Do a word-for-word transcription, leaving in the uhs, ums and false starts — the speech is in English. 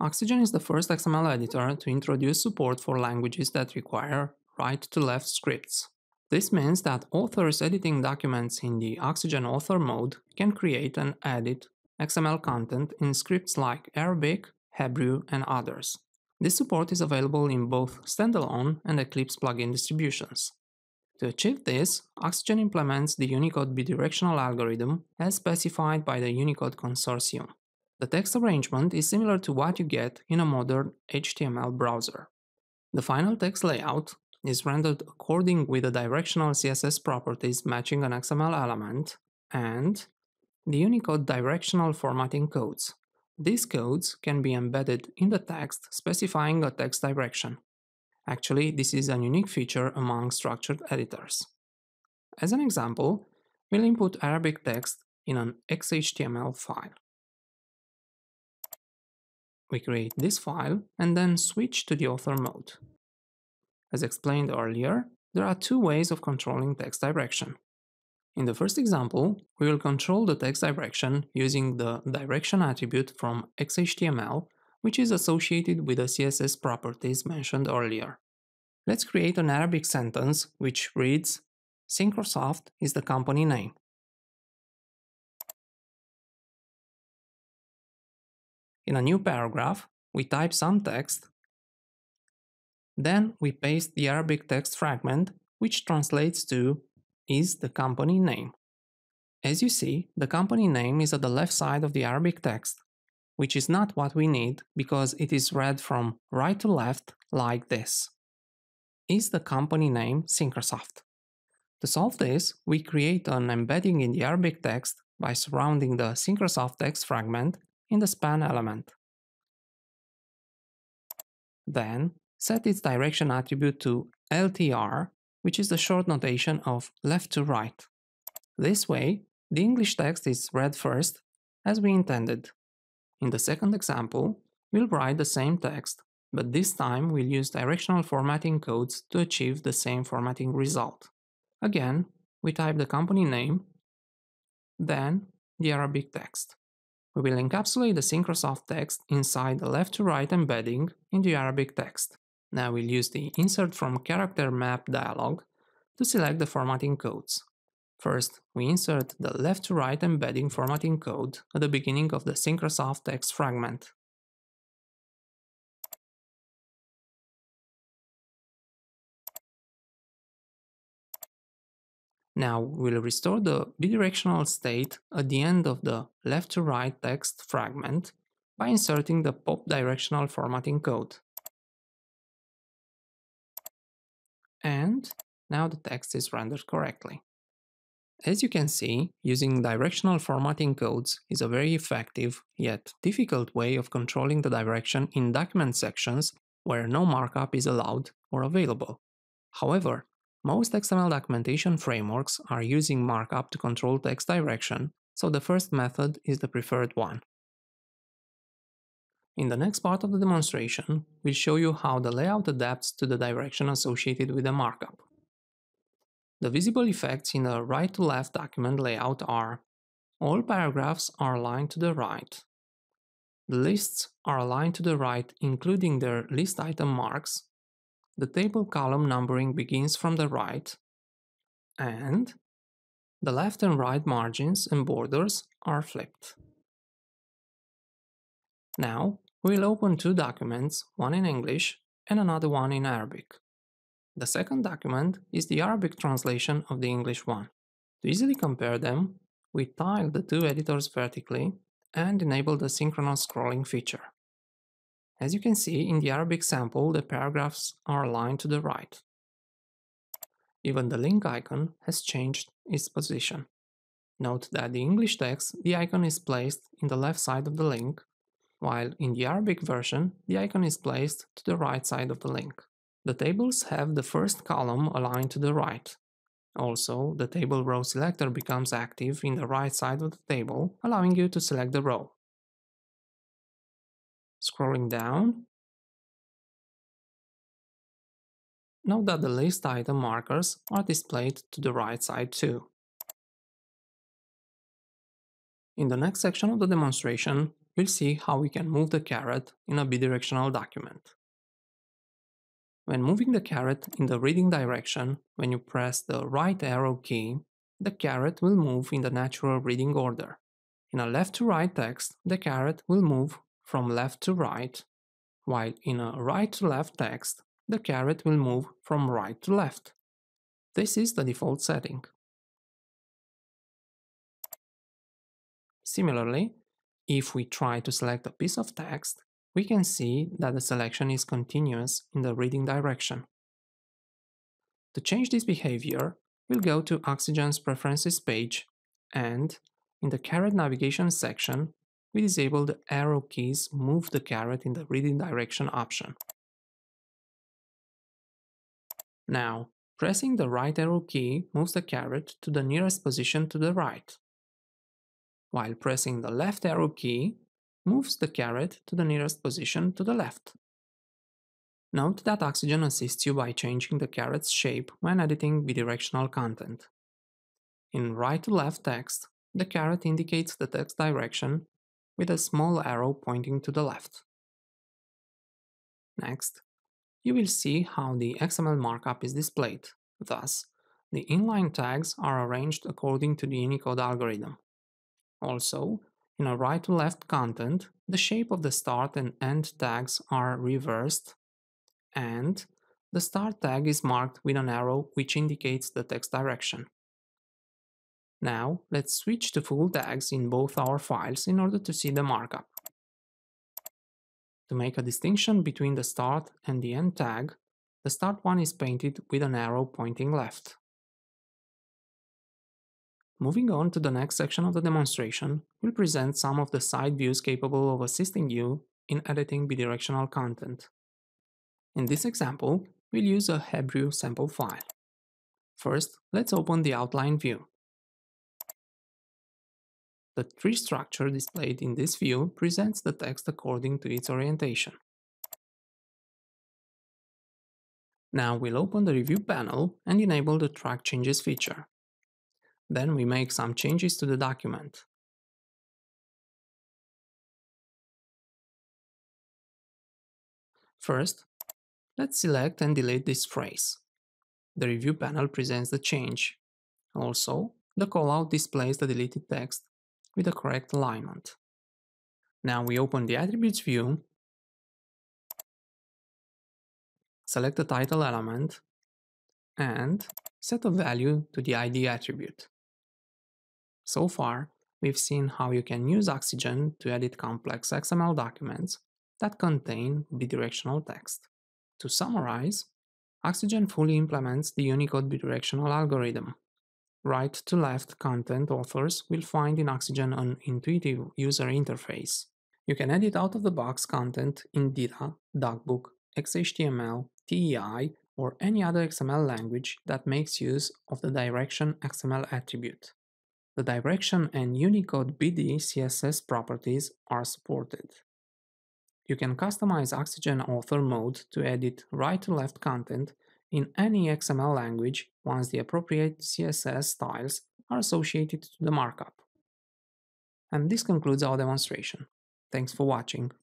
oXygen is the first X M L editor to introduce support for languages that require right-to-left scripts. This means that authors editing documents in the oXygen author mode can create and edit X M L content in scripts like Arabic, Hebrew, and others. This support is available in both standalone and Eclipse plugin distributions. To achieve this, oXygen implements the Unicode bidirectional algorithm as specified by the Unicode Consortium. The text arrangement is similar to what you get in a modern H T M L browser. The final text layout is rendered according with the directional C S S properties matching an X M L element and the Unicode directional formatting codes. These codes can be embedded in the text specifying a text direction. Actually, this is a unique feature among structured editors. As an example, we'll input Arabic text in an X H T M L file. We create this file and then switch to the author mode. As explained earlier, there are two ways of controlling text direction. In the first example, we will control the text direction using the direction attribute from X H T M L, which is associated with the C S S properties mentioned earlier. Let's create an Arabic sentence which reads, Synchrosoft is the company name. In a new paragraph, we type some text. Then we paste the Arabic text fragment, which translates to is the company name. As you see, the company name is at the left side of the Arabic text, which is not what we need because it is read from right to left like this. Is the company name Synchrosoft? To solve this, we create an embedding in the Arabic text by surrounding the Synchrosoft text fragment in the span element. Then, set its direction attribute to L T R, which is the short notation of left to right. This way, the English text is read first, as we intended. In the second example, we'll write the same text, but this time we'll use directional formatting codes to achieve the same formatting result. Again, we type the company name, then the Arabic text. We will encapsulate the Synchrosoft text inside the left-to-right embedding in the Arabic text. Now we'll use the Insert from Character Map dialog to select the formatting codes. First, we insert the left-to-right embedding formatting code at the beginning of the Synchrosoft text fragment. Now we'll restore the bidirectional state at the end of the left-to-right text fragment by inserting the pop directional formatting code. And now the text is rendered correctly. As you can see, using directional formatting codes is a very effective yet difficult way of controlling the direction in document sections where no markup is allowed or available. However, most X M L documentation frameworks are using markup to control text direction, so the first method is the preferred one. In the next part of the demonstration, we'll show you how the layout adapts to the direction associated with the markup. The visible effects in a right-to-left document layout are: all paragraphs are aligned to the right. The lists are aligned to the right, including their list item marks. The table column numbering begins from the right, and the left and right margins and borders are flipped. Now, we'll open two documents, one in English and another one in Arabic. The second document is the Arabic translation of the English one. To easily compare them, we tile the two editors vertically and enable the synchronous scrolling feature. As you can see, in the Arabic sample, the paragraphs are aligned to the right. Even the link icon has changed its position. Note that the English text, the icon is placed in the left side of the link, while in the Arabic version, the icon is placed to the right side of the link. The tables have the first column aligned to the right. Also, the table row selector becomes active in the right side of the table, allowing you to select the row. Scrolling down, note that the list item markers are displayed to the right side too. In the next section of the demonstration, we'll see how we can move the caret in a bidirectional document. When moving the caret in the reading direction, when you press the right arrow key, the caret will move in the natural reading order. In a left-to-right text, the caret will move from left to right, while in a right-to-left text, the caret will move from right to left. This is the default setting. Similarly, if we try to select a piece of text, we can see that the selection is continuous in the reading direction. To change this behavior, we'll go to oXygen's Preferences page, and in the caret navigation section, we disable the arrow keys Move the caret in the reading direction option. Now, pressing the right arrow key moves the caret to the nearest position to the right, while pressing the left arrow key moves the caret to the nearest position to the left. Note that oXygen assists you by changing the caret's shape when editing bidirectional content. In right-to-left text, the caret indicates the text direction with a small arrow pointing to the left. Next, you will see how the X M L markup is displayed. Thus, the inline tags are arranged according to the Unicode algorithm. Also, in a right-to-left content, the shape of the start and end tags are reversed, and the start tag is marked with an arrow which indicates the text direction. Now, let's switch to full tags in both our files in order to see the markup. To make a distinction between the start and the end tag, the start one is painted with an arrow pointing left. Moving on to the next section of the demonstration, we'll present some of the side views capable of assisting you in editing bidirectional content. In this example, we'll use a Hebrew sample file. First, let's open the outline view. The tree structure displayed in this view presents the text according to its orientation. Now we'll open the review panel and enable the track changes feature. Then we make some changes to the document. First, let's select and delete this phrase. The review panel presents the change. Also, the callout displays the deleted text with the correct alignment. Now we open the attributes view, select the title element, and set a value to the I D attribute. So far, we've seen how you can use oXygen to edit complex X M L documents that contain bidirectional text. To summarize, oXygen fully implements the Unicode bidirectional algorithm. Right-to-left content authors will find in oXygen an intuitive user interface. You can edit out-of-the-box content in D A, DocBook, X H T M L, T E I, or any other X M L language that makes use of the Direction X M L attribute. The Direction and Unicode B D C S S properties are supported. You can customize oXygen author mode to edit right-to-left content in any X M L language once the appropriate C S S styles are associated to the markup. And this concludes our demonstration. Thanks for watching.